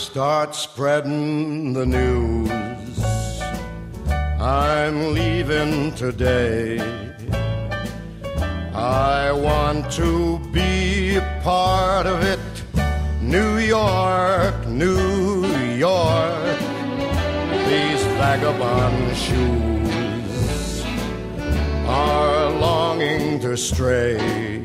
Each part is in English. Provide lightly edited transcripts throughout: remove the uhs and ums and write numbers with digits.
start spreading the news. I'm leaving today. I want to be a part of it. New York, New York, these vagabond shoes are longing to stray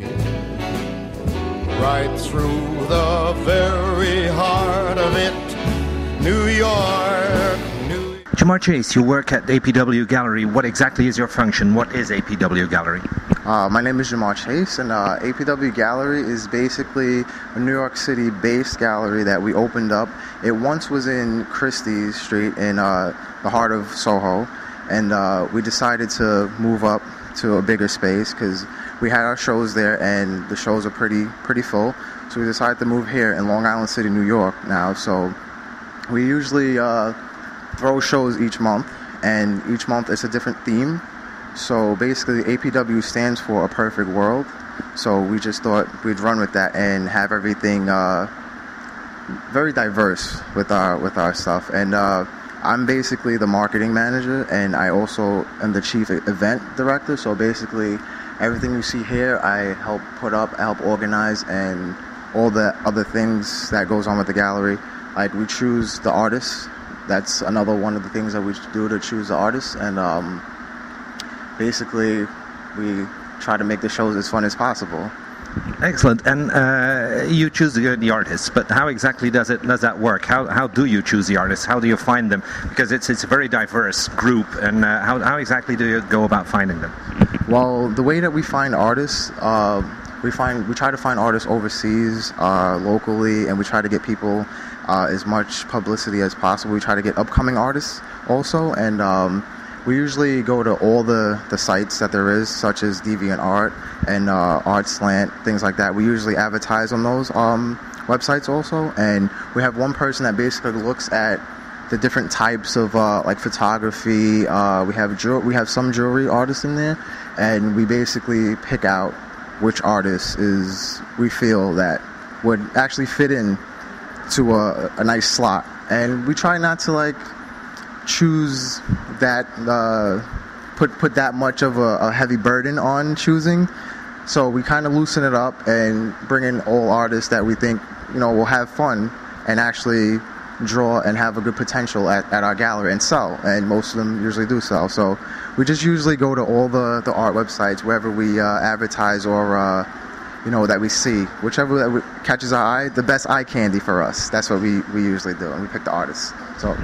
right through the very heart of it. New York, New York. Jamar Chase, you work at APW Gallery. What exactly is your function? What is APW Gallery? My name is Jamar Chase, and APW Gallery is basically a New York City-based gallery that we opened up. It once was in Christie Street in the heart of Soho, and we decided to move up to a bigger space because we had our shows there, and the shows are pretty full. So we decided to move here in Long Island City, New York now. So we usually throw shows each month, and each month it's a different theme. So basically, APW stands for A Perfect World. So we just thought we'd run with that and have everything very diverse with our stuff. And I'm basically the marketing manager, and I also am the chief event director. So basically, everything you see here, I help put up, I help organize, and all the other things that goes on with the gallery. Like, we choose the artists. That's another one of the things that we do, to choose the artists. And basically, we try to make the shows as fun as possible. Excellent. And you choose the artists, but how exactly does that work? How do you choose the artists? How do you find them? Because it's a very diverse group, and how exactly do you go about finding them? Well, the way that we find artists, we try to find artists overseas, locally, and we try to get people as much publicity as possible. We try to get upcoming artists also, and we usually go to all the sites that there is, such as DeviantArt and ArtSlant, things like that. We usually advertise on those websites also, and we have one person that basically looks at the different types of like photography. We have some jewelry artists in there, and we basically pick out which artist we feel that would actually fit in to a nice slot. And we try not to choose that, put that much of a heavy burden on choosing. So we kind of loosen it up and bring in all artists that we think will have fun and actually draw and have a good potential at our gallery and sell. And most of them usually do sell. So we just usually go to all the art websites wherever we advertise or that we see, whichever that catches our eye, the best eye candy for us. That's what we usually do, and we pick the artists. So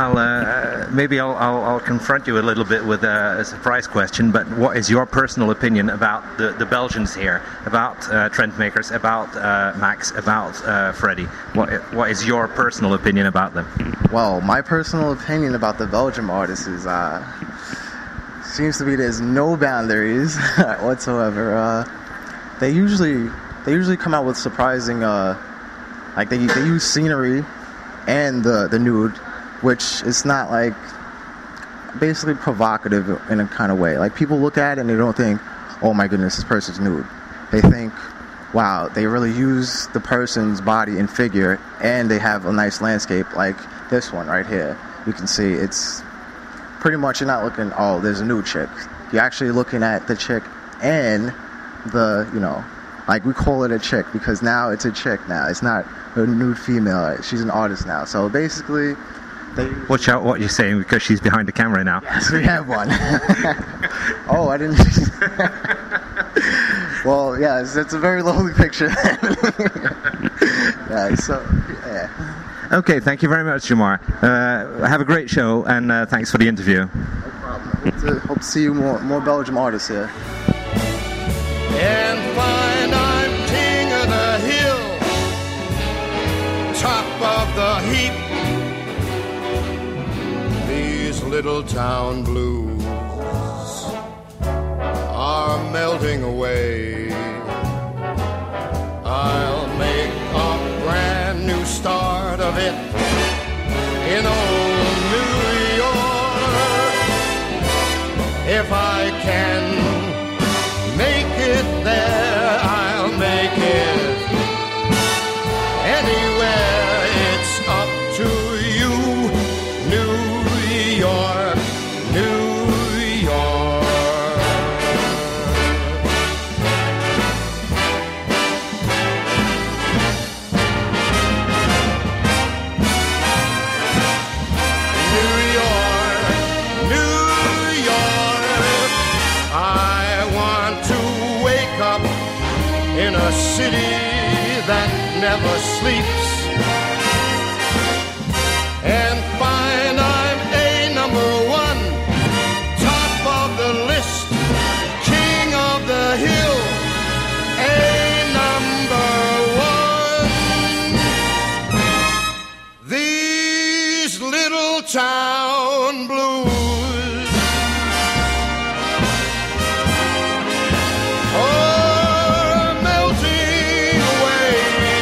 I'll confront you a little bit with a surprise question. But what is your personal opinion about the Belgians here, about Trendmakers, about Max, about Freddy? What is your personal opinion about them? Well, my personal opinion about the Belgian artists is seems to be there's no boundaries whatsoever. They usually come out with surprising, they use scenery and the nude, which is not basically provocative in a kind of way. Like, people look at it and they don't think, oh my goodness, this person's nude. They think, wow, they really use the person's body and figure, and they have a nice landscape like this one right here. You can see it's pretty much, you're not looking, oh, there's a nude chick. You're actually looking at the chick and we call it a chick because now it's a chick now. It's not a nude female. She's an artist now. So basically, watch out what you're saying because she's behind the camera now. Yes, we have one. Oh, I didn't. Well, yes, it's a very lovely picture. Yeah. Okay, thank you very much, Jamar. Have a great show, and thanks for the interview. No problem. Hope to see you more Belgian artists here. And find I'm king of the hill, top of the heap. These little town blues are melting away. I'll make a brand new start of it in old New York. If I can make it there, I'll make it anywhere. It's up to city that never sleeps, and find I'm a number one, top of the list, king of the hill, a number one. These little town blues are melting away.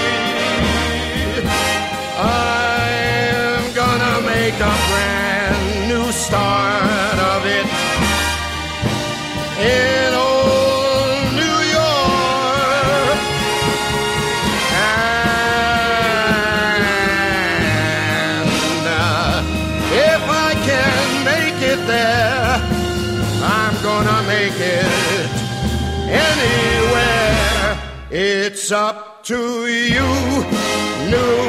I'm gonna make a brand new start of it in old New York. And if I can make it there, I'm gonna make it anywhere. It's up to you, New